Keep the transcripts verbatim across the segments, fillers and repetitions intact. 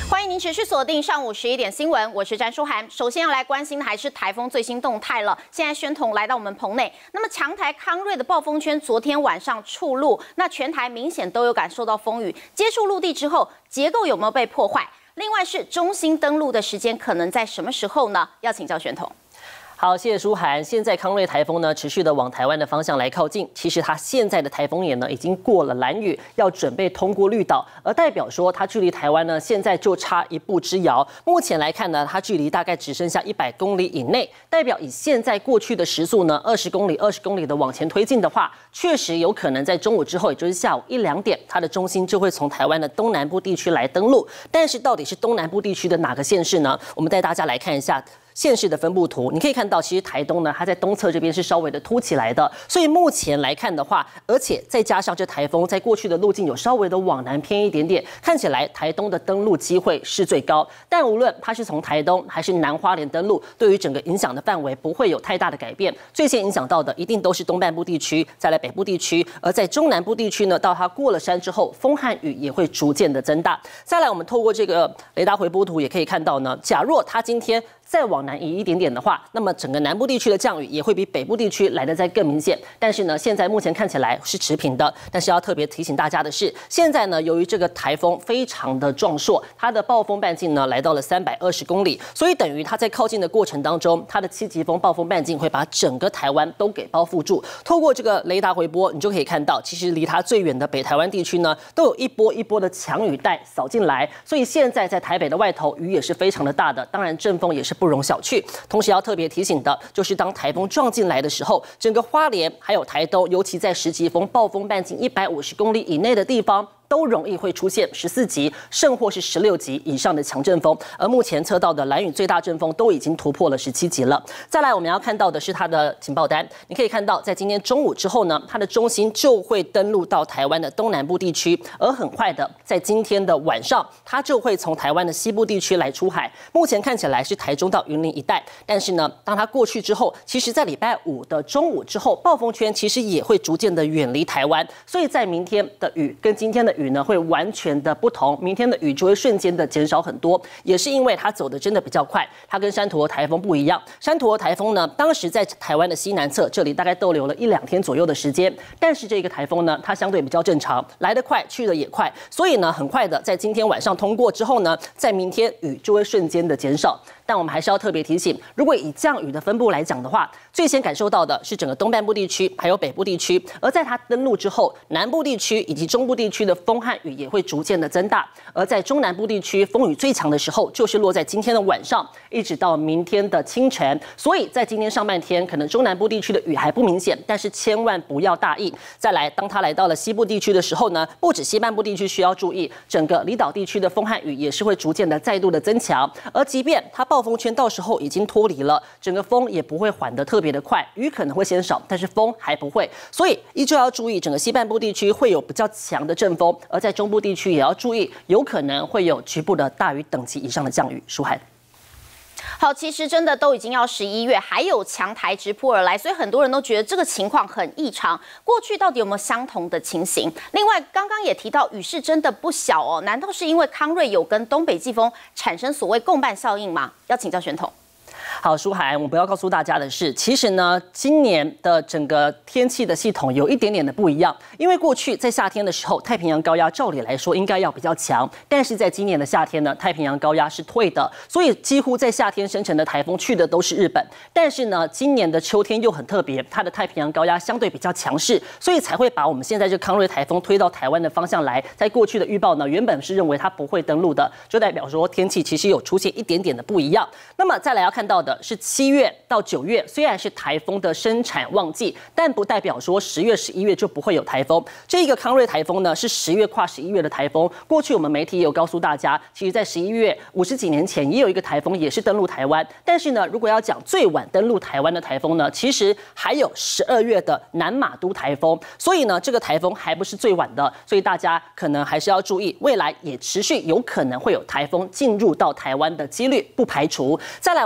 欢迎您持续锁定上午十一点新闻，我是詹淑涵。首先要来关心的还是台风最新动态了。现在宣统来到我们棚内，那么强台康瑞的暴风圈昨天晚上触陆，那全台明显都有感受到风雨。接触陆地之后，结构有没有被破坏？另外是中心登陆的时间可能在什么时候呢？要请教宣统。 好，谢谢舒涵。现在康瑞台风呢，持续的往台湾的方向来靠近。其实它现在的台风眼呢，已经过了兰屿，要准备通过绿岛，而代表说它距离台湾呢，现在就差一步之遥。目前来看呢，它距离大概只剩下一百公里以内，代表以现在过去的时速呢，二十公里、二十公里的往前推进的话，确实有可能在中午之后，也就是下午一两点，它的中心就会从台湾的东南部地区来登陆。但是到底是东南部地区的哪个县市呢？我们带大家来看一下 县市的分布图，你可以看到，其实台东呢，它在东侧这边是稍微的凸起来的，所以目前来看的话，而且再加上这台风在过去的路径有稍微的往南偏一点点，看起来台东的登陆机会是最高。但无论它是从台东还是南花莲登陆，对于整个影响的范围不会有太大的改变。最先影响到的一定都是东半部地区，再来北部地区，而在中南部地区呢，到它过了山之后，风和雨也会逐渐的增大。再来，我们透过这个雷达回波图也可以看到呢，假若它今天 再往南移一点点的话，那么整个南部地区的降雨也会比北部地区来得再更明显。但是呢，现在目前看起来是持平的。但是要特别提醒大家的是，现在呢，由于这个台风非常的壮硕，它的暴风半径呢来到了三百二十公里，所以等于它在靠近的过程当中，它的七级风暴风半径会把整个台湾都给包覆住。透过这个雷达回波，你就可以看到，其实离它最远的北台湾地区呢，都有一波一波的强雨带扫进来。所以现在在台北的外头，雨也是非常的大的，当然阵风也是 不容小觑。同时要特别提醒的，就是当台风撞进来的时候，整个花莲还有台东，尤其在十级风暴风半径一百五十公里以内的地方， 都容易会出现十四级，甚或是十六级以上的强阵风。而目前测到的兰屿最大阵风都已经突破了十七级了。再来，我们要看到的是它的情报单。你可以看到，在今天中午之后呢，它的中心就会登陆到台湾的东南部地区，而很快的，在今天的晚上，它就会从台湾的西部地区来出海。目前看起来是台中到云林一带，但是呢，当它过去之后，其实在礼拜五的中午之后，暴风圈其实也会逐渐的远离台湾。所以在明天的雨跟今天的雨 雨呢会完全的不同，明天的雨就会瞬间的减少很多，也是因为它走的真的比较快，它跟山陀台风不一样。山陀台风呢，当时在台湾的西南侧，这里大概逗留了一两天左右的时间，但是这个台风呢，它相对比较正常，来得快，去得也快，所以呢，很快的在今天晚上通过之后呢，在明天雨就会瞬间的减少。 但我们还是要特别提醒，如果以降雨的分布来讲的话，最先感受到的是整个东半部地区，还有北部地区。而在它登陆之后，南部地区以及中部地区的风和雨也会逐渐的增大。而在中南部地区，风雨最强的时候，就是落在今天的晚上，一直到明天的清晨。所以在今天上半天，可能中南部地区的雨还不明显，但是千万不要大意。再来，当它来到了西部地区的时候呢，不止西半部地区需要注意，整个离岛地区的风和雨也是会逐渐的再度的增强。而即便它 暴风圈到时候已经脱离了，整个风也不会缓得特别的快，雨可能会先少，但是风还不会，所以依旧要注意，整个西半部地区会有比较强的阵风，而在中部地区也要注意，有可能会有局部的大于等级以上的降雨。舒涵。 好，其实真的都已经要十一月，还有强台直扑而来，所以很多人都觉得这个情况很异常。过去到底有没有相同的情形？另外，刚刚也提到雨势真的不小哦，难道是因为康瑞有跟东北季风产生所谓共伴效应吗？要请教宣统。 好，舒涵，我不要告诉大家的是，其实呢，今年的整个天气的系统有一点点的不一样。因为过去在夏天的时候，太平洋高压照理来说应该要比较强，但是在今年的夏天呢，太平洋高压是退的，所以几乎在夏天生成的台风去的都是日本。但是呢，今年的秋天又很特别，它的太平洋高压相对比较强势，所以才会把我们现在这康瑞台风推到台湾的方向来。在过去的预报呢，原本是认为它不会登陆的，就代表说天气其实有出现一点点的不一样。那么再来要看到的是七月到九月，虽然是台风的生产旺季，但不代表说十月、十一月就不会有台风。这个康瑞台风呢，是十月跨十一月的台风。过去我们媒体也有告诉大家，其实在十一月五十几年前也有一个台风也是登陆台湾。但是呢，如果要讲最晚登陆台湾的台风呢，其实还有十二月的南马都台风。所以呢，这个台风还不是最晚的，所以大家可能还是要注意，未来也持续有可能会有台风进入到台湾的几率不排除。再来，我们要看到。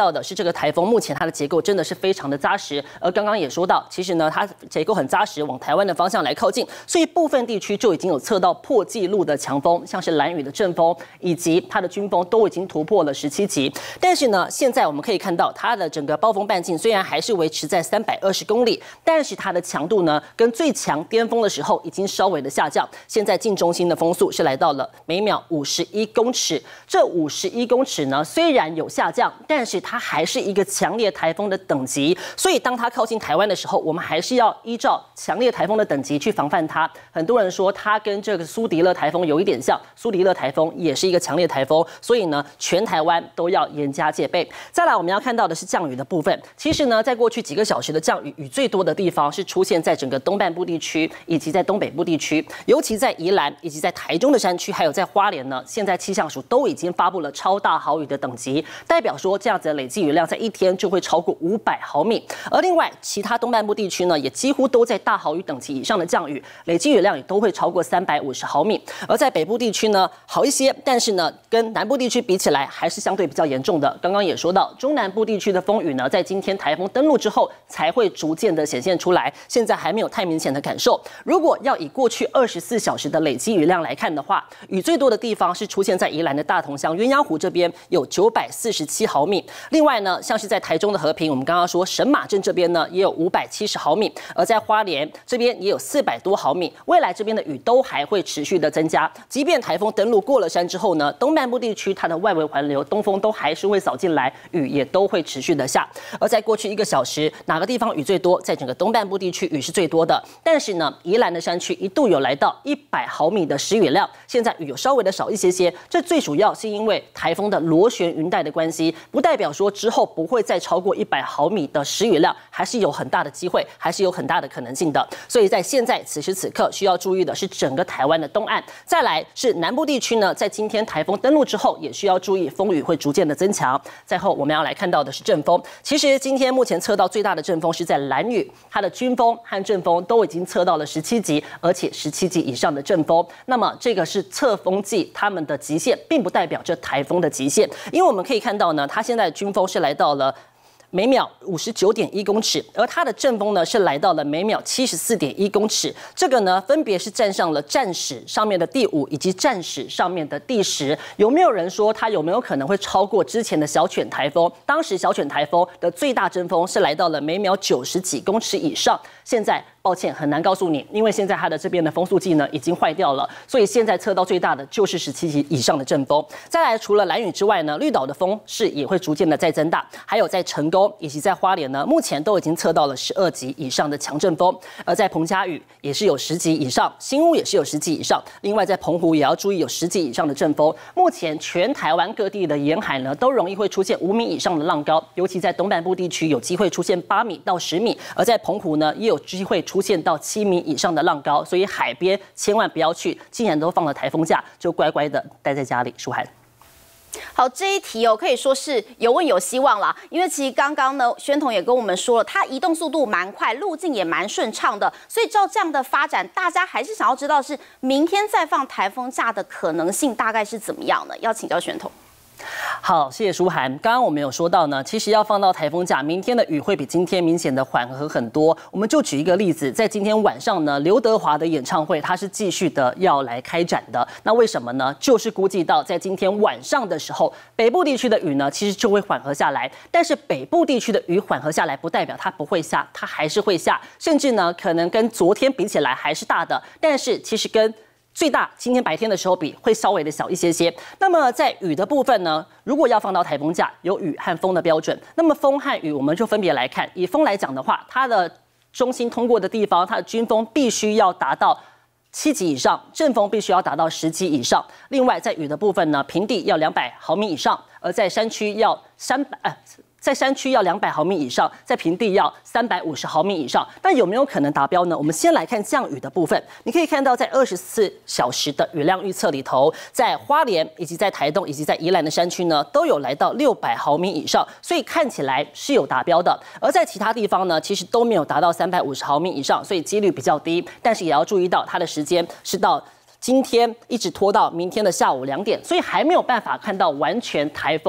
到的是这个台风目前它的结构真的是非常的扎实，而刚刚也说到，其实呢它结构很扎实，往台湾的方向来靠近，所以部分地区就已经有测到破纪录的强风，像是兰屿的阵风以及它的军风都已经突破了十七级。但是呢，现在我们可以看到它的整个暴风半径虽然还是维持在三百二十公里，但是它的强度呢跟最强巅峰的时候已经稍微的下降，现在近中心的风速是来到了每秒五十一公尺。这五十一公尺呢，虽然有下降，但是它还是一个强烈台风的等级。所以当它靠近台湾的时候，我们还是要依照强烈台风的等级去防范它。很多人说它跟这个苏迪勒台风有一点像，苏迪勒台风也是一个强烈台风，所以呢，全台湾都要严加戒备。再来，我们要看到的是降雨的部分。其实呢，在过去几个小时的降雨，雨最多的地方是出现在整个东半部地区以及在东北部地区，尤其在宜兰以及在台中的山区，还有在花莲呢，现在气象署都已经发布了超大豪雨的等级，代表说这样子的累计雨量在一天就会超过五百毫米。而另外，其他东半部地区呢，也几乎都在大豪雨等级以上的降雨，累计雨量也都会超过三百五十毫米。而在北部地区呢，好一些，但是呢，跟南部地区比起来，还是相对比较严重的。刚刚也说到，中南部地区的风雨呢，在今天台风登陆之后，才会逐渐的显现出来，现在还没有太明显的感受。如果要以过去二十四小时的累积雨量来看的话，雨最多的地方是出现在宜兰的大同乡鸳鸯湖这边，有九百四十七毫米。另外呢，像是在台中的和平，我们刚刚说神马镇这边呢，也有五百七十毫米，而在花莲这边也有四百多毫米。未来这边的雨都还会持续的增加，即便台风登陆过了山之后呢，东半部地区它的外围环流东风都还是会扫进来，雨也都会持续的下。而在过去一个小时，哪个地方雨最多？在整个东半部地区雨是最多的，但是呢，宜兰的山区一度有来到一百毫米的时雨量，现在雨有稍微的少一些些。这最主要是因为台风的螺旋云带的关系，不代表说之后不会再超过一百毫米的时雨量，还是有很大的机会，还是有很大的可能性的。所以在现在此时此刻需要注意的是整个台湾的东岸，再来是南部地区呢，在今天台风登陆之后，也需要注意风雨会逐渐的增强。再后我们要来看到的是阵风，其实今天目前测到最大的阵风是在兰屿，它的军风和阵风都已经测到了十七级，而且十七级以上的阵风。那么这个是测风季他们的极限，并不代表这台风的极限，因为我们可以看到呢，它现在的军风是来到了每秒五十九点一公尺，而它的阵风呢是来到了每秒七十四点一公尺。这个呢分别是站上了战史上面的第五以及战史上面的第十。有没有人说它有没有可能会超过之前的小犬台风？当时小犬台风的最大阵风是来到了每秒九十几公尺以上。现在抱歉很难告诉你，因为现在它的这边的风速计呢已经坏掉了，所以现在测到最大的就是十七级以上的阵风。再来，除了兰屿之外呢，绿岛的风势也会逐渐的再增大，还有在成功以及在花莲呢，目前都已经测到了十二级以上的强阵风。而在澎嘉屿也是有十级以上，新屋也是有十级以上。另外在澎湖也要注意有十级以上的阵风。目前全台湾各地的沿海呢，都容易会出现五米以上的浪高，尤其在东半部地区有机会出现八米到十米，而在澎湖呢也有机会出现到七米以上的浪高，所以海边千万不要去。既然都放了台风假，就乖乖的待在家里。舒涵。 好，这一题哦，可以说是有问有希望啦。因为其实刚刚呢，宣彤也跟我们说了，它移动速度蛮快，路径也蛮顺畅的。所以照这样的发展，大家还是想要知道是明天再放台风假的可能性大概是怎么样呢？要请教宣彤。 好，谢谢舒涵。刚刚我们有说到呢，其实要放到台风假，明天的雨会比今天明显的缓和很多。我们就举一个例子，在今天晚上呢，刘德华的演唱会它是继续的要来开展的。那为什么呢？就是估计到在今天晚上的时候，北部地区的雨呢，其实就会缓和下来。但是北部地区的雨缓和下来，不代表它不会下，它还是会下，甚至呢，可能跟昨天比起来还是大的。但是其实跟最大今天白天的时候比会稍微的小一些些。那么在雨的部分呢，如果要放到台风假，有雨和风的标准。那么风和雨我们就分别来看。以风来讲的话，它的中心通过的地方，它的均风必须要达到七级以上，阵风必须要达到十级以上。另外在雨的部分呢，平地要两百毫米以上，而在山区要三百呃。在山区要两百毫米以上，在平地要三百五十毫米以上。那有没有可能达标呢？我们先来看降雨的部分。你可以看到，在二十四小时的雨量预测里头，在花莲以及在台东以及在宜兰的山区呢，都有来到六百毫米以上，所以看起来是有达标的。而在其他地方呢，其实都没有达到三百五十毫米以上，所以几率比较低。但是也要注意到，它的时间是到今天一直拖到明天的下午两点，所以还没有办法看到完全台风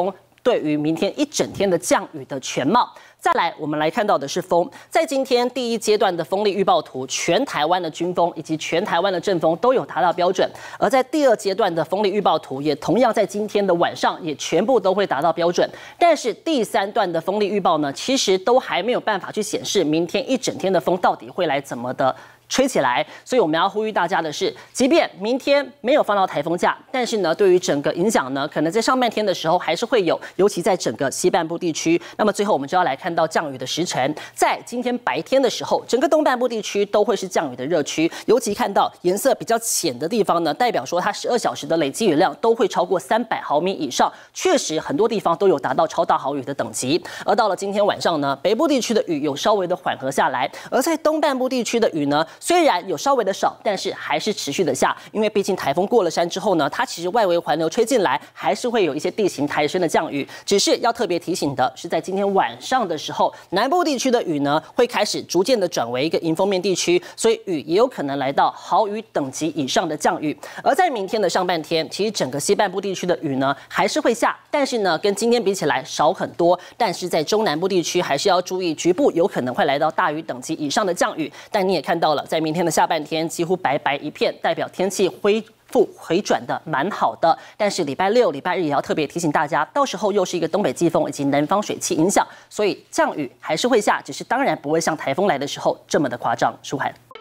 对于明天一整天的降雨的全貌。再来，我们来看到的是风，在今天第一阶段的风力预报图，全台湾的均风以及全台湾的阵风都有达到标准，而在第二阶段的风力预报图，也同样在今天的晚上也全部都会达到标准。但是第三段的风力预报呢，其实都还没有办法去显示明天一整天的风到底会来怎么的吹起来，所以我们要呼吁大家的是，即便明天没有放到台风假，但是呢，对于整个影响呢，可能在上半天的时候还是会有，尤其在整个西半部地区。那么最后我们就要来看到降雨的时程，在今天白天的时候，整个东半部地区都会是降雨的热区，尤其看到颜色比较浅的地方呢，代表说它十二小时的累积雨量都会超过三百毫米以上，确实很多地方都有达到超大豪雨的等级。而到了今天晚上呢，北部地区的雨有稍微的缓和下来，而在东半部地区的雨呢，虽然有稍微的少，但是还是持续的下，因为毕竟台风过了山之后呢，它其实外围环流吹进来，还是会有一些地形抬升的降雨。只是要特别提醒的是，在今天晚上的时候，南部地区的雨呢，会开始逐渐的转为一个迎风面地区，所以雨也有可能来到豪雨等级以上的降雨。而在明天的上半天，其实整个西半部地区的雨呢，还是会下，但是呢，跟今天比起来少很多。但是在中南部地区，还是要注意局部有可能会来到大雨等级以上的降雨。但你也看到了，在明天的下半天几乎白白一片，代表天气恢复回转的蛮好的。但是礼拜六、礼拜日也要特别提醒大家，到时候又是一个东北季风以及南方水汽影响，所以降雨还是会下，只是当然不会像台风来的时候这么的夸张。舒涵。